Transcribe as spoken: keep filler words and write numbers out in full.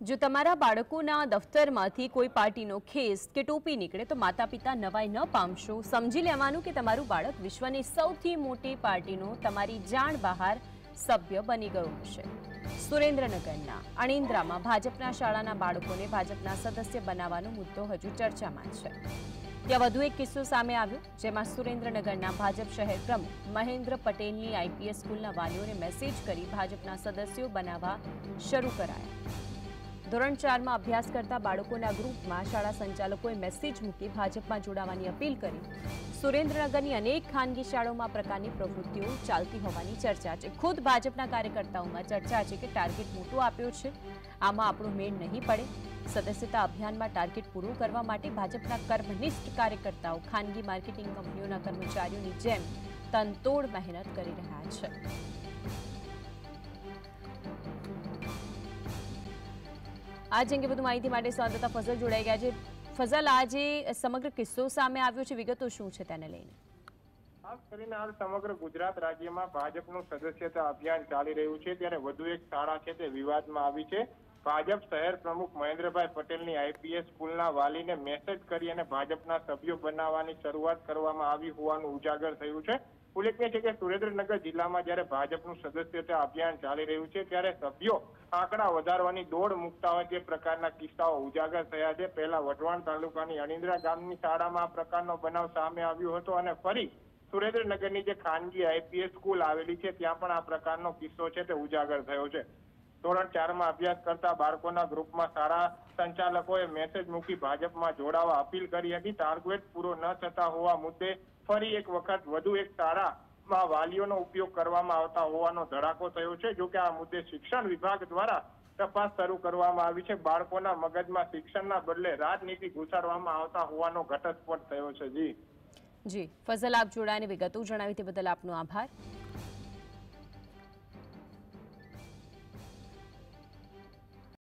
જો તમારા બાળકોના દફતરમાંથી કોઈ પાર્ટીનો ખેસ કે ટોપી નીકળે તો માતા પિતા નવાઈ ન પામશો। સમજી લેવાનું કે તમારું બાળક વિશ્વની સૌથી મોટી પાર્ટીનો તમારી જાણ બહાર સભ્ય બની ગયું હશે। સુરેન્દ્રનગરના અણિન્દ્રામાં ભાજપના શાળાના બાળકોને ભાજપના સદસ્ય બનાવવાનો મુદ્દો હજુ ચર્ચામાં છે। ત્યાં વધુ એક કિસ્સો સામે આવ્યો, જેમાં સુરેન્દ્રનગરના ભાજપ શહેર પ્રમુખ મહેન્દ્ર પટેલની આઈપીએસ સ્કૂલના વાલીઓને મેસેજ કરી ભાજપના સદસ્યો બનાવવા શરૂ કરાયા। ધોરણ ચારમાં અભ્યાસ કરતા બાળકોના ગ્રુપમાં શાળા સંચાલકોએ મેસેજ મૂકી ભાજપમાં જોડાવાની અપીલ કરી। સુરેન્દ્રનગરની અનેક ખાનગી શાળાઓમાં આ પ્રકારની પ્રવૃત્તિઓ ચાલતી હોવાની ચર્ચા છે। ખુદ ભાજપના કાર્યકર્તાઓમાં ચર્ચા છે કે ટાર્ગેટ મોટો આપ્યો છે, આમાં આપણો મેળ નહીં પડે। સદસ્યતા અભિયાનમાં ટાર્ગેટ પૂરું કરવા માટે ભાજપના કર્મનિષ્ઠ કાર્યકર્તાઓ ખાનગી માર્કેટિંગ કંપનીઓના કર્મચારીઓની જેમ તનતોડ મહેનત કરી રહ્યા છે। आज अंगे વધુ માહિતી માટે સંવાદદાતા ફઝલ જોડાઈ ગયા છે। ફઝલ, આજે સમગ્ર કિસ્સો સામે આવ્યો છે, વિગતો શું છે તેને લઈને? ખાસ કરીને હાલ સમગ્ર ગુજરાત રાજ્યમાં ભાજપનું સદસ્યતા અભિયાન ચાલી રહ્યું છે, ત્યારે વધુ એક શાળા છે તે વિવાદમાં આવી છે। ભાજપ શહેર પ્રમુખ મહેન્દ્રભાઈ પટેલની આઈપીએસ સ્કૂલના વાલીને મેસેજ કરી અને ભાજપના સભ્યો બનાવવાની શરૂઆત કરવામાં આવી હોવાનું ઉજાગર થયું છે। ઉલ્લેખનીય છે કે સુરેન્દ્રનગર જિલ્લામાં જ્યારે ભાજપનું સદસ્યતા અભિયાન ચાલી રહ્યું છે, ત્યારે સભ્યો આંકડા વધારવાની દોડ મૂકતા હોય તે પ્રકારના કિસ્સાઓ ઉજાગર થયા છે। પહેલા વઢવાણ તાલુકાની અણિન્દ્રા ગામની શાળામાં આ પ્રકારનો બનાવ સામે આવ્યો હતો અને ફરી સુરેન્દ્રનગરની જે ખાનગી આઈપીએસ સ્કૂલ આવેલી છે ત્યાં પણ આ પ્રકારનો કિસ્સો છે તે ઉજાગર થયો છે। ધોરણ ચારમાં અભ્યાસ કરતા બાળકોના ગ્રુપમાં શાળા સંચાલકોએ મેસેજ મૂકી ભાજપમાં જોડાવા અપીલ કરી હતી। ટાર્ગેટ પૂરો ન થતા હોવા મુદ્દે ફરી એક વખત વધુ એક શાળામાં વાલીઓનો ઉપયોગ કરવામાં આવતા હોવાનો ધડાકો થયો છે। જો કે આ મુદ્દે શિક્ષણ વિભાગ દ્વારા તપાસ શરૂ કરવામાં આવી છે। બાળકોના મગજમાં શિક્ષણના બદલે રાજનીતિ ઘુસાડવામાં આવતા હોવાનો ઘટસ્ફોટ થયો છે। જી જી ફઝલ, આપ જોડાઈને વિગતો જણાવી તે બદલ આપનો આભાર।